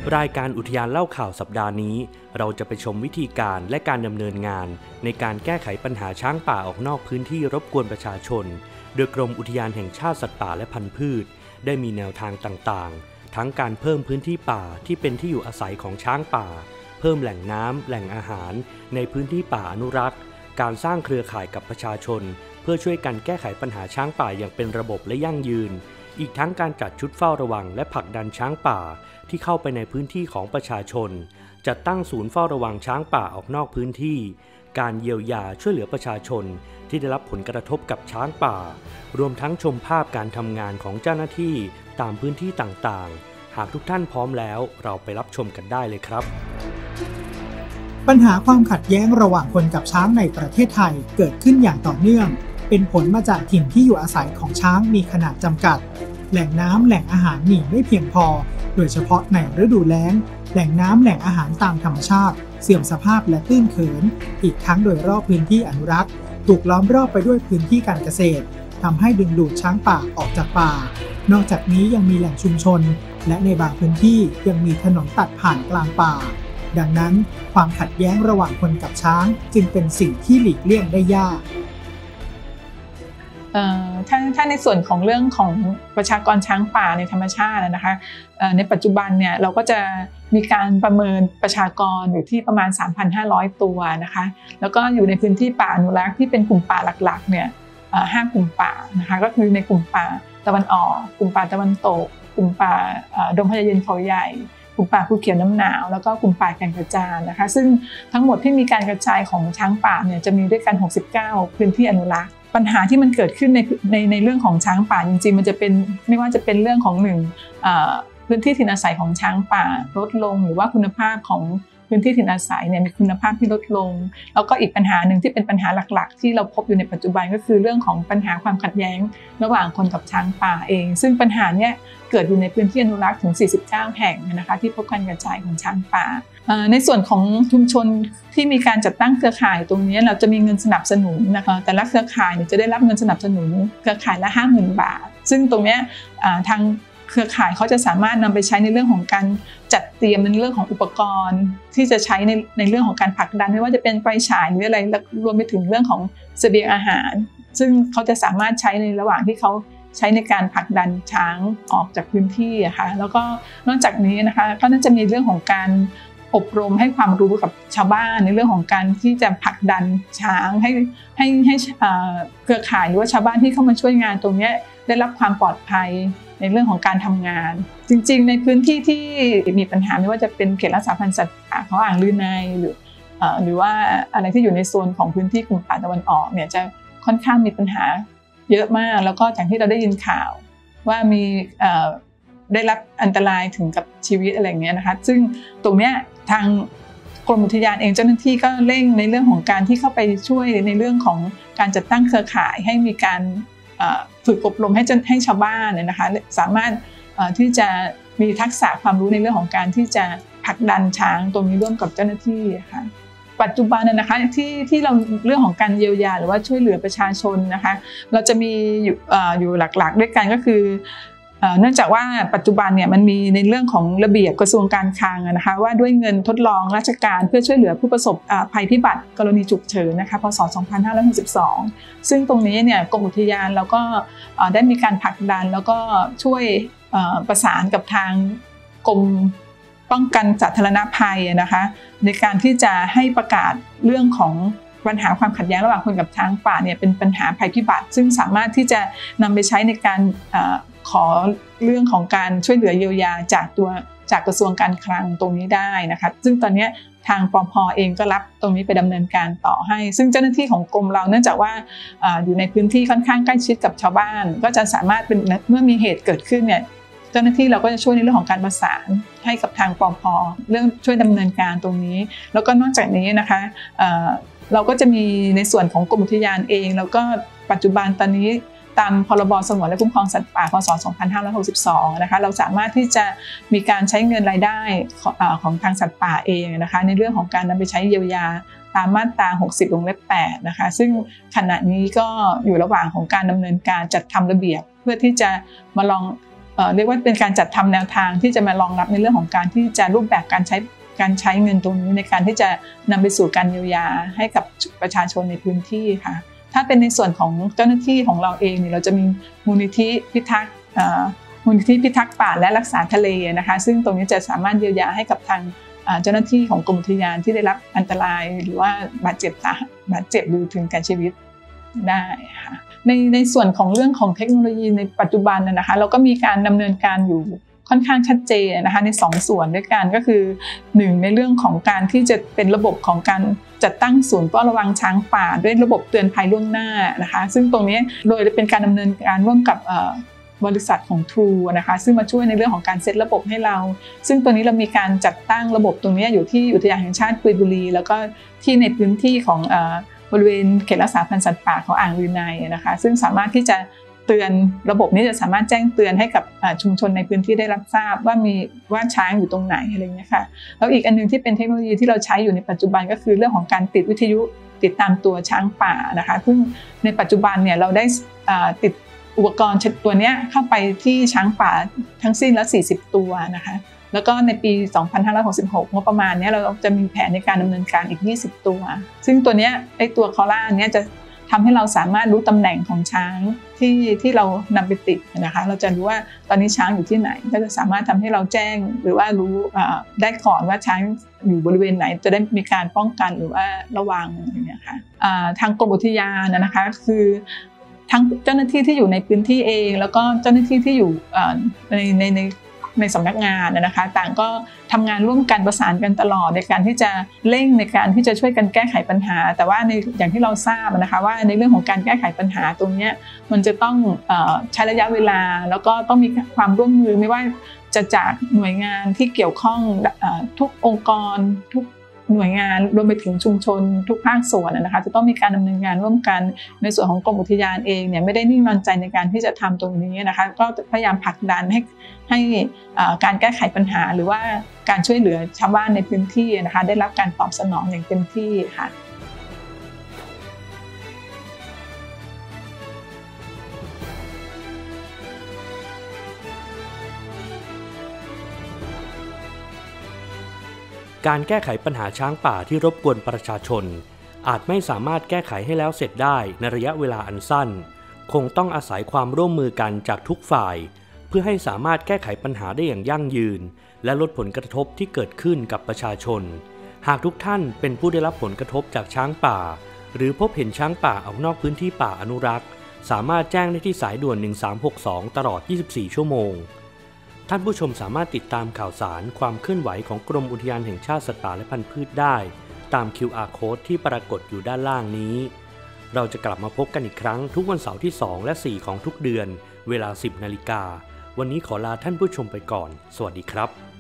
รายการอุทยานเล่าข่าวสัปดาห์นี้เราจะไปชมวิธีการและการดำเนินงานในการแก้ไขปัญหาช้างป่าออกนอกพื้นที่รบกวนประชาชนโดยกรมอุทยานแห่งชาติสัตว์ป่าและพันธุ์พืชได้มีแนวทางต่างๆทั้งการเพิ่มพื้นที่ป่าที่เป็นที่อยู่อาศัยของช้างป่าเพิ่มแหล่งน้ำแหล่งอาหารในพื้นที่ป่าอนุรักษ์การสร้างเครือข่ายกับประชาชนเพื่อช่วยกันแก้ไขปัญหาช้างป่าอย่างเป็นระบบและยั่งยืนอีกทั้งการจัดชุดเฝ้าระวังและผลักดันช้างป่าที่เข้าไปในพื้นที่ของประชาชนจัดตั้งศูนย์เฝ้าระวังช้างป่าออกนอกพื้นที่การเยียวยาช่วยเหลือประชาชนที่ได้รับผลกระทบกับช้างป่ารวมทั้งชมภาพการทำงานของเจ้าหน้าที่ตามพื้นที่ต่างๆหากทุกท่านพร้อมแล้วเราไปรับชมกันได้เลยครับปัญหาความขัดแย้งระหว่างคนกับช้างในประเทศไทยเกิดขึ้นอย่างต่อเนื่องเป็นผลมาจากถิ่นที่อยู่อาศัยของช้างมีขนาดจำกัดแหล่งน้ำแหล่งอาหารมีไม่เพียงพอโดยเฉพาะในฤดูแล้งแหล่งน้ำแหล่งอาหารตามธรรมชาติเสื่อมสภาพและตื้นเขินอีกทั้งโดยรอบพื้นที่อนุรักษ์ถูกล้อมรอบไปด้วยพื้นที่การเกษตรทำให้ดึงดูดช้างป่าออกจากป่านอกจากนี้ยังมีแหล่งชุมชนและในบางพื้นที่ยังมีถนนตัดผ่านกลางป่าดังนั้นความขัดแย้งระหว่างคนกับช้างจึงเป็นสิ่งที่หลีกเลี่ยงได้ยากถ้าในส่วนของเรื่องของประชากรช้างป่าในธรรมชาตินะคะในปัจจุบันเนี่ยเราก็จะมีการประเมินประชากรอยู่ที่ประมาณ 3,500 ตัวนะคะแล้วก็อยู่ในพื้นที่ป่าอนุรักษ์ที่เป็นกลุ่มป่าหลักๆเนี่ย5กลุ่มป่านะคะก็คือในกลุ่มป่าตะวันออกกลุ่มป่าตะวันตกกลุ่มป่าดงพญาเย็นเขาใหญ่กลุ่มป่าภูเขียวน้ำหนาวแล้วก็กลุ่มป่าแก่งกระจานนะคะซึ่งทั้งหมดที่มีการกระจายของช้างป่าเนี่ยจะมีด้วยกัน69พื้นที่อนุรักษ์ปัญหาที่มันเกิดขึ้นในเรื่องของช้างป่าจริงๆมันจะเป็นไม่ว่าจะเป็นเรื่องของพื้นที่ถิ่นอาศัยของช้างป่าลดลงหรือว่าคุณภาพของพื้นที่ถิ่นอาศัยเนี่ยมีคุณภาพที่ลดลงแล้วก็อีกปัญหาหนึ่งที่เป็นปัญหาหลักๆที่เราพบอยู่ในปัจจุบันก็คือเรื่องของปัญหาความขัดแย้งระหว่างคนกับช้างป่าเองซึ่งปัญหาเนี้ยเกิดอยู่ในพื้นที่อนุรักษ์ถึง49แห่งนะคะที่พบการกระจายของช้างป่าในส่วนของชุมชนที่มีการจัดตั้งเครือข่ายตรงนี้เราจะมีเงินสนับสนุนนะคะแต่ละเครือข่ายจะได้รับเงินสนับสนุนเครือข่ายละ 50,000 บาทซึ่งตรงนี้ทางเครือข่ายเขาจะสามารถนำไปใช้ในเรื่องของการจัดเตรียมในเรื่องของอุปกรณ์ที่จะใช้ในเรื่องของการผลักดันไม่ว่าจะเป็นไฟฉายหรืออะไรรวมไปถึงเรื่องของเสบียงอาหารซึ่งเขาจะสามารถใช้ในระหว่างที่เขาใช้ในการผลักดันช้างออกจากพื้นที่ค่ะแล้วก็นอกจากนี้นะคะก็น่าจะมีเรื่องของการอบรมให้ความรู้กับชาวบ้านในเรื่องของการที่จะผลักดันช้างให้เครือข่ายหรือว่าชาวบ้านที่เข้ามาช่วยงานตรงนี้ได้รับความปลอดภัยในเรื่องของการทำงานจริงๆในพื้นที่ที่มีปัญหาไม่ว่าจะเป็นเขตรักษาพันธุ์สัตว์ป่าเขาอ่างลือในหรือว่าอะไรที่อยู่ในโซนของพื้นที่กลุ่มป่าตะวันออกเนี่ยจะค่อนข้างมีปัญหาเยอะมากแล้วก็อย่างที่เราได้ยินข่าวว่ามีได้รับอันตรายถึงกับชีวิตอะไรอย่างเงี้ยนะคะซึ่งตรงเนี้ยทางกรมอุทยานเองเจ้าหน้าที่ก็เร่งในเรื่องของการที่เข้าไปช่วยในเรื่องของการจัดตั้งเครือข่ายให้มีการฝึกอบรมให้ชาวบ้านเนี่ยนะคะสามารถที่จะมีทักษะความรู้ในเรื่องของการที่จะผลักดันช้างตรงนี้ร่วมกับเจ้าหน้าที่ค่ะปัจจุบันนะคะที่เราเรื่องของการเยียวยาหรือว่าช่วยเหลือประชาชนนะคะเราจะมีอยู่หลักๆด้วยกันก็คือเนื่องจากว่าปัจจุบันเนี่ยมันมีในเรื่องของระเบียบกระทรวงการคลังนะคะว่าด้วยเงินทดลองราชการเพื่อช่วยเหลือผู้ประสบภัยพิบัติกรณีฉุกเฉินนะคะพศ 2562ซึ่งตรงนี้เนี่ยกรมอุทยานเราก็ได้มีการผลักดันแล้วก็ช่วยประสานกับทางกรมป้องกันสาธารณภัยนะคะในการที่จะให้ประกาศเรื่องของปัญหาความขัดแย้งระหว่างคนกับช้างป่าเนี่ยเป็นปัญหาภัยพิบัติซึ่งสามารถที่จะนำไปใช้ในการขอเรื่องของการช่วยเหลือเยียวยาจากกระทรวงการคลังตรงนี้ได้นะคะซึ่งตอนนี้ทางปภ.เองก็รับตรงนี้ไปดำเนินการต่อให้ซึ่งเจ้าหน้าที่ของกรมเราเนื่องจากว่าอยู่ในพื้นที่ค่อนข้างใกล้ชิดกับชาวบ้านก็จะสามารถเป็นเมื่อมีเหตุเกิดขึ้นเนี่ยเจ้าหน้าที่เราก็จะช่วยในเรื่องของการประสานให้กับทางปภ.เรื่องช่วยดำเนินการตรงนี้แล้วก็นอกจากนี้นะคะเราก็จะมีในส่วนของกรมอุทยานเองแล้วก็ปัจจุบันตอนนี้ตามพรบสงวนและคุ้มครองสัตว์ป่าพศ 2562นะคะเราสามารถที่จะมีการใช้เงินรายได้ของทางสัตว์ป่าเองนะคะในเรื่องของการนำไปใช้เยียวยาตามมาตรา60วงเล็บ8นะคะซึ่งขณะนี้ก็อยู่ระหว่างของการดำเนินการจัดทำระเบียบเพื่อที่จะมาลองเรียกว่าเป็นการจัดทำแนวทางที่จะมารองรับในเรื่องของการที่จะรูปแบบการใช้เงินตรงนี้ในการที่จะนำไปสู่การเยียวยาให้กับประชาชนในพื้นที่ค่ะถ้าเป็นในส่วนของเจ้าหน้าที่ของเราเองเนี่ยเราจะมีมูลนิธิพิทักษ์ป่าและรักษาทะเลนะคะซึ่งตรงนี้จะสามารถเยียวยาให้กับทางเจ้าหน้าที่ของกรมอุทยานที่ได้รับอันตรายหรือว่าบาดเจ็บหรือถึงแก่ชีวิตได้ค่ะในส่วนของเรื่องของเทคโนโลยีในปัจจุบันนะคะเราก็มีการดำเนินการอยู่ค่อนข้างชัดเจนนะคะใน2ส่วนด้วยกันก็คือ1ในเรื่องของการที่จะเป็นระบบของการจัดตั้งศูนย์เฝ้าระวังช้างป่าด้วยระบบเตือนภัยล่วงหน้านะคะซึ่งตรงนี้โดยเป็นการดำเนินการร่วมกับบริษัทของ True นะคะซึ่งมาช่วยในเรื่องของการเซตระบบให้เราซึ่งตัวนี้เรามีการจัดตั้งระบบตรงนี้อยู่ที่อุทยานแห่งชาติกุยบุรีแล้วก็ที่ในพื้นที่ของบริเวณเขตรักษาพันธุ์สัตว์ป่าของอ่างลือในนะคะซึ่งสามารถที่จะเตือนระบบนี้จะสามารถแจ้งเตือนให้กับชุมชนในพื้นที่ได้รับทราบว่าช้างอยู่ตรงไหนอะไรอย่างเงี้ยค่ะแล้วอีกอันนึงที่เป็นเทคโนโลยีที่เราใช้อยู่ในปัจจุบันก็คือเรื่องของการติดวิทยุติดตามตัวช้างป่านะคะซึ่งในปัจจุบันเนี่ยเราได้ติดอุปกรณ์ตัวนี้เข้าไปที่ช้างป่าทั้งสิ้นแล้ว40ตัวนะคะแล้วก็ในปี 2566 งบประมาณนี้เราจะมีแผนในการดำเนินการอีก20ตัวซึ่งตัวนี้ตัวคอล่านี้จะทำให้เราสามารถรู้ตำแหน่งของช้างที่เรานำไปติดนะคะเราจะรู้ว่าตอนนี้ช้างอยู่ที่ไหนก็จะสามารถทำให้เราแจ้งหรือว่ารู้ได้ก่อนว่าช้างอยู่บริเวณไหนจะได้มีการป้องกันหรือว่าระวังอย่างเงี้ยค่ะทางกรมอุทยานนะคะคือทั้งเจ้าหน้าที่ที่อยู่ในพื้นที่เองแล้วก็เจ้าหน้าที่ที่อยู่ในสำนักงานนะคะต่างก็ทำงานร่วมกันประสานกันตลอดในการที่จะเร่งในการที่จะช่วยกันแก้ไขปัญหาแต่ว่าในอย่างที่เราทราบนะคะว่าในเรื่องของการแก้ไขปัญหาตรงนี้มันจะต้องใช้ระยะเวลาแล้วก็ต้องมีความร่วมมือไม่ว่าจะจากหน่วยงานที่เกี่ยวข้องทุกองค์กรทุกหน่วยงานรวมไปถึงชุมชนทุกภาคส่วนนะคะจะต้องมีการดำเนินงานร่วมกันในส่วนของกรมอุทยานเองเนี่ยไม่ได้นิ่งนอนใจในการที่จะทำตรงนี้นะคะก็พยายามผลักดันให้การแก้ไขปัญหาหรือว่าการช่วยเหลือชาวบ้านในพื้นที่นะคะได้รับการตอบสนองอย่างเต็มที่ค่ะการแก้ไขปัญหาช้างป่าที่รบกวนประชาชนอาจไม่สามารถแก้ไขให้แล้วเสร็จได้ในระยะเวลาอันสั้นคงต้องอาศัยความร่วมมือกันจากทุกฝ่ายเพื่อให้สามารถแก้ไขปัญหาได้อย่างยั่งยืนและลดผลกระทบที่เกิดขึ้นกับประชาชนหากทุกท่านเป็นผู้ได้รับผลกระทบจากช้างป่าหรือพบเห็นช้างป่าออกนอกพื้นที่ป่าอนุรักษ์สามารถแจ้งได้ที่สายด่วน1362ตลอด24ชั่วโมงท่านผู้ชมสามารถติดตามข่าวสารความเคลื่อนไหวของกรมอุทยานแห่งชาติสัตว์ป่าและพันธุ์พืชได้ตาม QR Code ที่ปรากฏอยู่ด้านล่างนี้เราจะกลับมาพบกันอีกครั้งทุกวันเสาร์ที่2และ4ของทุกเดือนเวลา 10 นาฬิกาวันนี้ขอลาท่านผู้ชมไปก่อนสวัสดีครับ